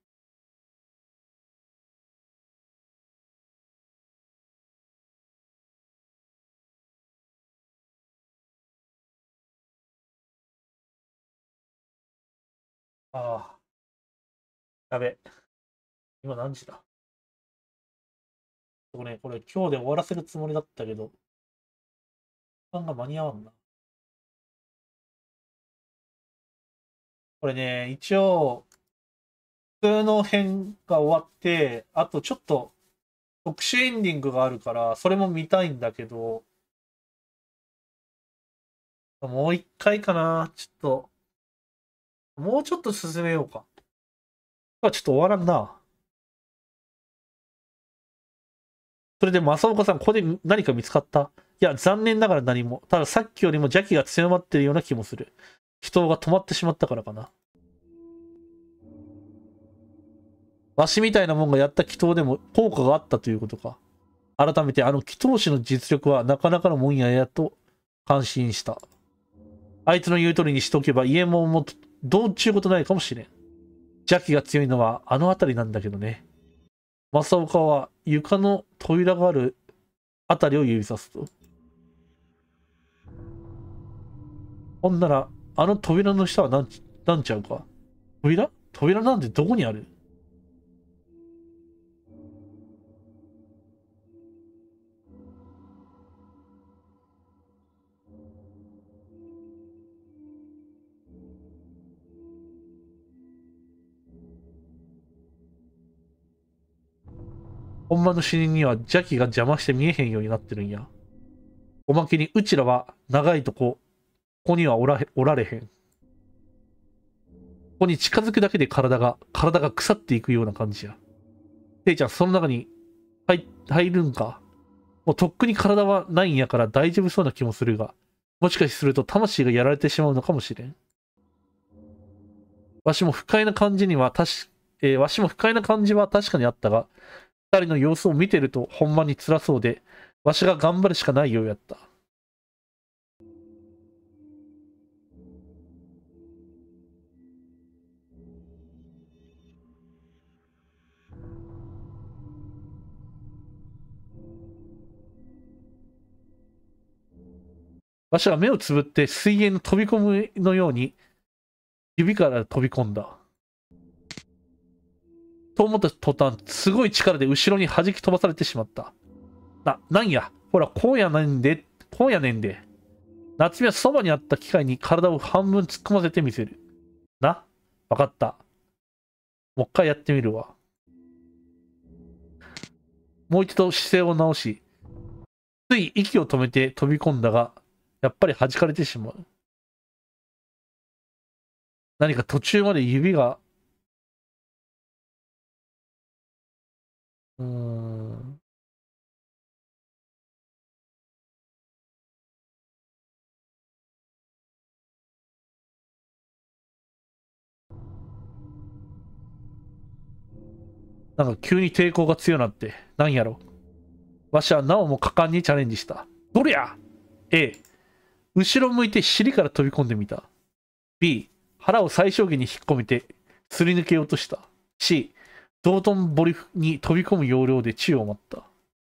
ああ、やべ。今何時だ？これ今日で終わらせるつもりだったけど、時間が間に合わんな。これね、一応、普通の編が終わって、あとちょっと特殊エンディングがあるから、それも見たいんだけど、もう一回かな。もうちょっと進めようか。ちょっと終わらんな。それで、正岡さん、ここで何か見つかった？いや、残念ながら何も。ただ、さっきよりも邪気が強まってるような気もする。人が止まってしまったからかな。わしみたいなもんがやった祈祷でも効果があったということか。改めて、あの祈祷師の実力はなかなかのもんやと感心した。あいつの言う通りにしておけば、家もどうちゅうことないかもしれん。邪気が強いのはあの辺りなんだけどね。正岡は床の扉があるあたりを指さすと。ほんなら、あの扉の下はなんちゃうか？扉なんてどこにある？ほんまの死人には邪気が邪魔して見えへんようになってるんや。おまけに、うちらは長いとここにはおられへん。ここに近づくだけで体が腐っていくような感じや。ていちゃん、その中に入るんか？もうとっくに体はないんやから大丈夫そうな気もするが、もしかすると魂がやられてしまうのかもしれん。わしも不快な感じにはわしも不快な感じは確かにあったが、二人の様子を見てるとほんまに辛そうで、わしが頑張るしかないようやった。わしは目をつぶって水泳の飛び込むのように指から飛び込んだ。と思った途端、すごい力で後ろに弾き飛ばされてしまった。なんや、ほら、こうやねんで。夏美はそばにあった機械に体を半分突っ込ませてみせる。わかった。もう一回やってみるわ。もう一度姿勢を直し、つい息を止めて飛び込んだが、やっぱり弾かれてしまう。何か途中まで指が、なんか急に抵抗が強なって、なんやろ。わしはなおも果敢にチャレンジした。どりゃ !A、後ろ向いて尻から飛び込んでみた。B、腹を最小限に引っ込めてすり抜けようとした。C、道頓堀に飛び込む要領で宙を待った。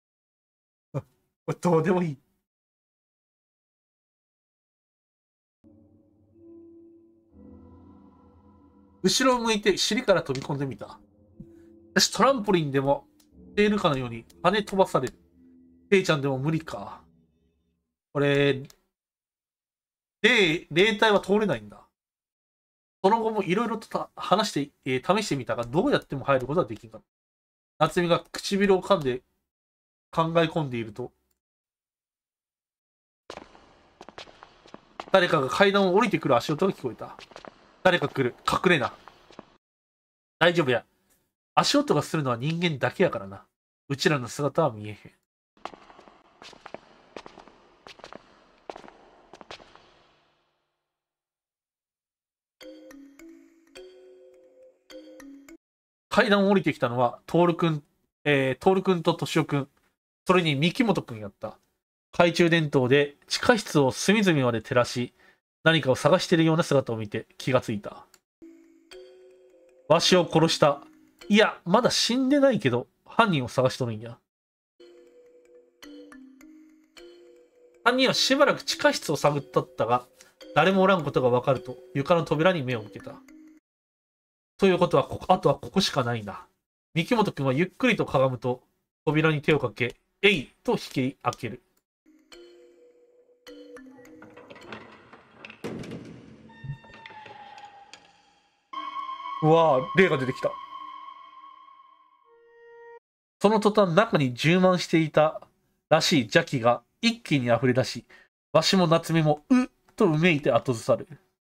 どうでもいい。後ろを向いて尻から飛び込んでみた。私トランポリンでもしているかのように跳ね飛ばされる。ペイちゃんでも無理か。これ、霊体は通れないんだ。その後もいろいろと話して、試してみたが、どうやっても入ることはできんかった。夏美が唇を噛んで考え込んでいると、誰かが階段を降りてくる足音が聞こえた。誰か来る。隠れな。大丈夫や。足音がするのは人間だけやからな。うちらの姿は見えへん。階段を降りてきたのは、トールくんとトシオくん、それに三木本くんやった。懐中電灯で地下室を隅々まで照らし、何かを探しているような姿を見て気がついた。わしを殺した。いや、まだ死んでないけど、犯人を探しとるんや。犯人はしばらく地下室を探ったったが、誰もおらんことがわかると、床の扉に目を向けた。ということは、あとはここしかないんだ。三木本くんはゆっくりとかがむと、扉に手をかけ、えいと引き開ける。うわぁ、霊が出てきた。その途端中に充満していたらしい邪気が一気に溢れ出し、わしも夏美もうっとうめいて後ずさる。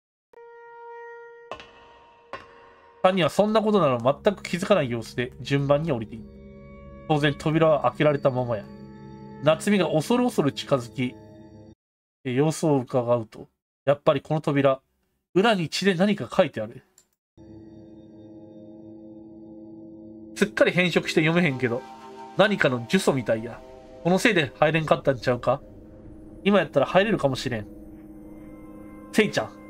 犯人はそんなことなら全く気づかない様子で順番に降りていった。当然扉は開けられたままや。夏美が恐る恐る近づき、様子を伺うと、やっぱりこの扉、裏に血で何か書いてある。すっかり変色して読めへんけど、何かの呪詛みたいや。このせいで入れんかったんちゃうか？今やったら入れるかもしれん。せいちゃん。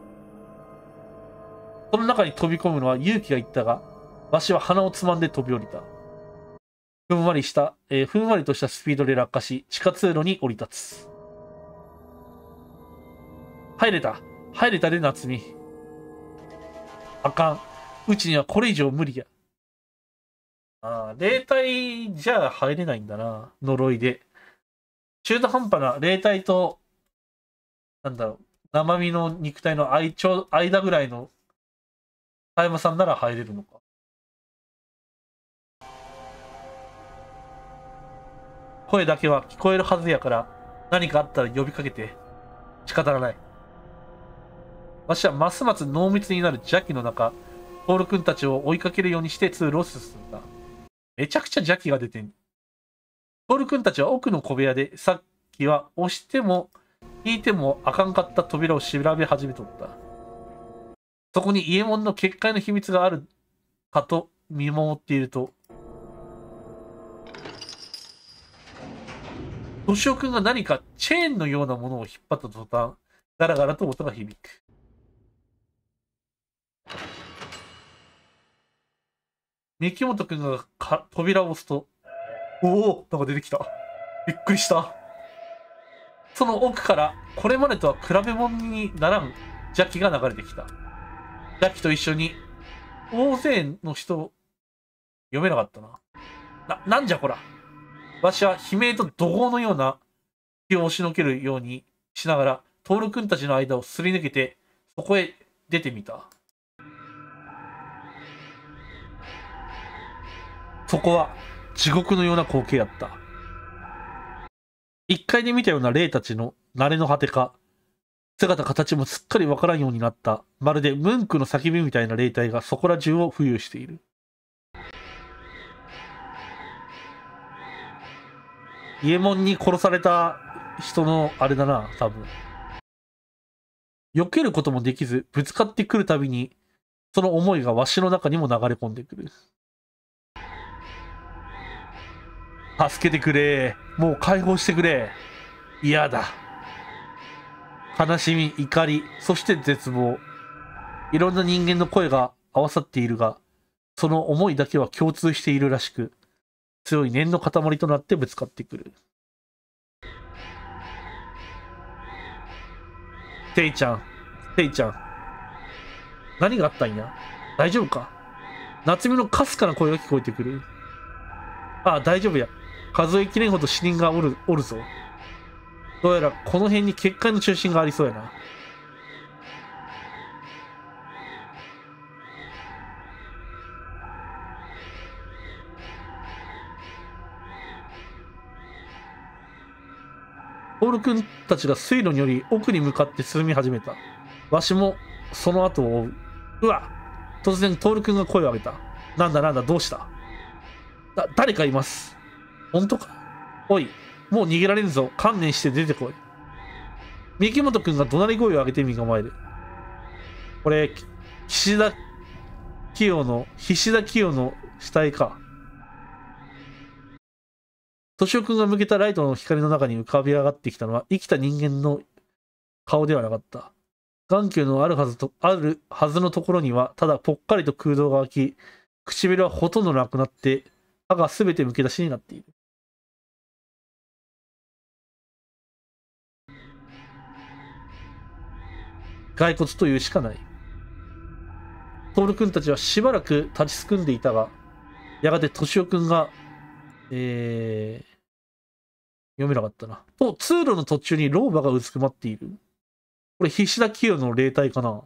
その中に飛び込むのは勇気が言ったが、わしは鼻をつまんで飛び降りた。ふんわりとしたスピードで落下し、地下通路に降り立つ。入れたで、夏美。あかん。うちにはこれ以上無理や。霊体じゃ入れないんだな。呪いで。中途半端な霊体と、なんだろう、生身の肉体の間ぐらいの、田山さんなら入れるのか。声だけは聞こえるはずやから、何かあったら呼びかけて。仕方がない。わしはますます濃密になる邪気の中、トール君たちを追いかけるようにして通路を進んだ。めちゃくちゃ邪気が出てん。トール君たちは奥の小部屋で、さっきは押しても引いてもあかんかった扉を調べ始めとった。そこに伊右衛門の結界の秘密があるかと見守っていると、としおくんが何かチェーンのようなものを引っ張った途端、ガラガラと音が響く。三木本くんが扉を押すと、おお、なんか出てきた。びっくりした。その奥から、これまでとは比べ物にならん邪気が流れてきた。邪気と一緒に、大勢の人、読めなかったな。なんじゃこら。わしは悲鳴と怒号のような気を押しのけるようにしながら、徹くんたちの間をすり抜けて、そこへ出てみた。そこは地獄のような光景やった。一階で見たような霊たちの慣れの果てか、姿形もすっかりわからんようになった、まるでムンクの叫びみたいな霊体がそこら中を浮遊している。伊右衛門に殺された人のあれだな、多分。避けることもできず、ぶつかってくるたびに、その思いがわしの中にも流れ込んでくる。助けてくれ。もう解放してくれ。嫌だ。悲しみ、怒り、そして絶望。いろんな人間の声が合わさっているが、その思いだけは共通しているらしく、強い念の塊となってぶつかってくる。ていちゃん、ていちゃん。何があったんや？大丈夫か？夏美のかすかな声が聞こえてくる。ああ、大丈夫や。数えきれんほど死人がおるぞ。どうやらこの辺に結界の中心がありそうやな。トール君たちが水路により奥に向かって進み始めた。わしもその後を追う。うわ！突然トール君が声を上げた。なんだなんだ、どうした？誰かいます。本当か？おい、もう逃げられんぞ。観念して出てこい。三木本君が怒鳴り声を上げて身構える。これ、菱田清の死体か。敏夫君が向けたライトの光の中に浮かび上がってきたのは生きた人間の顔ではなかった。眼球のあるはずのところには、ただぽっかりと空洞が空き、唇はほとんどなくなって、歯がすべてむき出しになっている。骸骨というしかない。徹君たちはしばらく立ちすくんでいたが、やがて敏夫君が、読めなかったな。と、通路の途中に老婆がうずくまっている。これ、菱田清の霊体かな。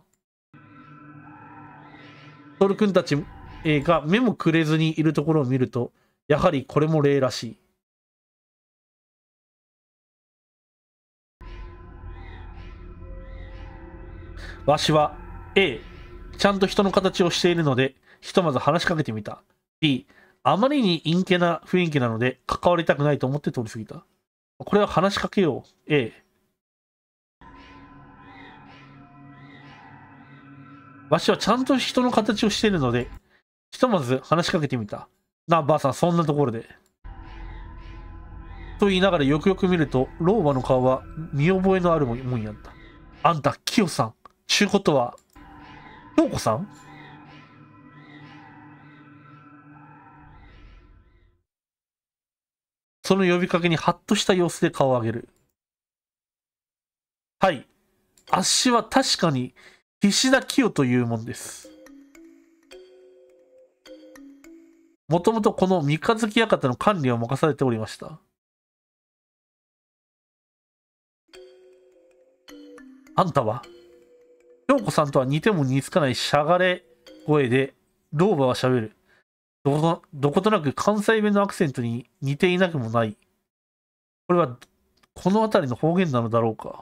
徹君たちが目もくれずにいるところを見ると、やはりこれも霊らしい。わしは A、ちゃんと人の形をしているので、ひとまず話しかけてみた。B、あまりに陰気な雰囲気なので、関わりたくないと思って通り過ぎた。これは話しかけよう。A。わしはちゃんと人の形をしているので、ひとまず話しかけてみた。なあ、ばあさん、そんなところで。と言いながらよくよく見ると、老婆の顔は見覚えのあるもんやった。あんた、キヨさん。ちゅうことは、京子さん？その呼びかけにハッとした様子で顔を上げる。はい。あっしは確かに、菱田清というもんです。もともとこの三日月館の管理を任されておりました。あんたは京子さんとは似ても似つかないしゃがれ声で老婆は喋る。どことなく関西弁のアクセントに似ていなくもない。これはこの辺りの方言なのだろうか。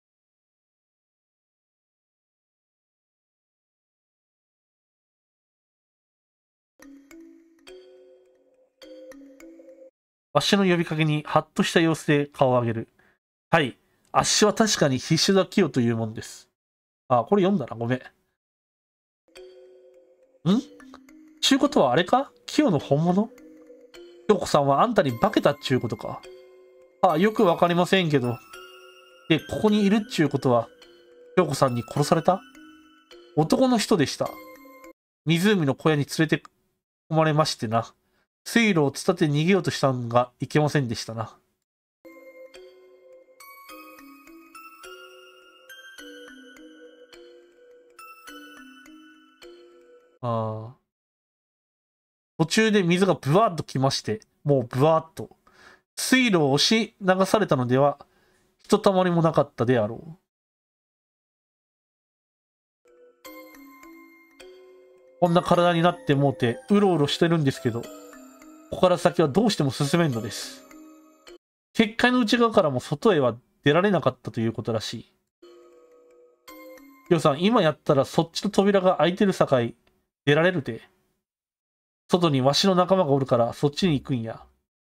わしの呼びかけにハッとした様子で顔を上げる。はい。あっしは確かに菱田清というもんです。あ、これ読んだな。ごめん。 ちゅうことはあれか？キヨの本物？京子さんはあんたに化けたっちゅうことか。あ、よくわかりませんけど。で、ここにいるっちゅうことは、京子さんに殺された？男の人でした。湖の小屋に連れて込まれましてな。水路を伝って逃げようとしたのがいけませんでしたな。ああ。途中で水がブワーッと来まして、もうブワーッと。水路を押し流されたのでは、ひとたまりもなかったであろう。こんな体になってもうて、うろうろしてるんですけど、ここから先はどうしても進めんのです。結界の内側からも外へは出られなかったということらしい。ヨウさん、今やったらそっちの扉が開いてるさかい、出られるで。外にわしの仲間がおるからそっちに行くんや。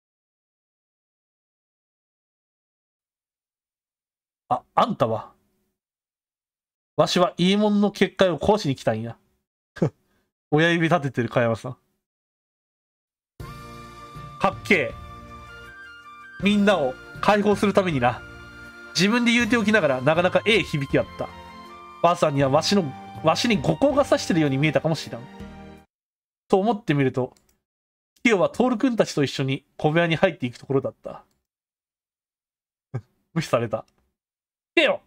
あ、あんたは。わしは伊右衛門の結界を壊しに来たんや。親指立ててる加山さん。かっけえ。みんなを解放するためにな。自分で言うておきながらなかなかええ響きやった。ばあさんにはわしに五光が差してるように見えたかもしらん。と思ってみると、キヨはトール君たちと一緒に小部屋に入っていくところだった。無視された。キヨ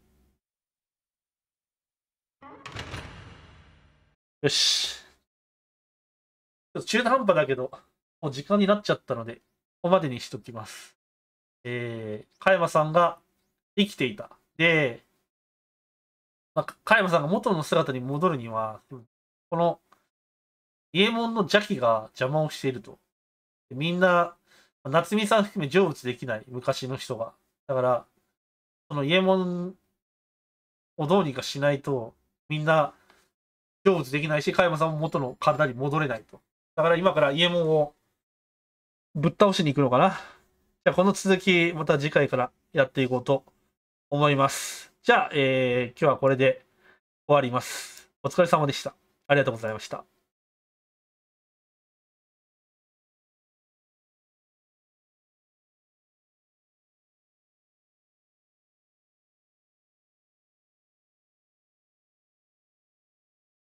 よし。ちょっと中途半端だけど、もう時間になっちゃったので、ここまでにしときます。加山さんが生きていた。で、加山さんが元の姿に戻るには、この、伊右衛門の邪気が邪魔をしていると。みんな、夏美さん含め成仏できない、昔の人が。だから、その伊右衛門をどうにかしないと、みんな成仏できないし、加山さんも元の体に戻れないと。だから今から伊右衛門をぶっ倒しに行くのかな。じゃあこの続き、また次回からやっていこうと思います。じゃあ、今日はこれで終わります。お疲れ様でした。ありがとうございました。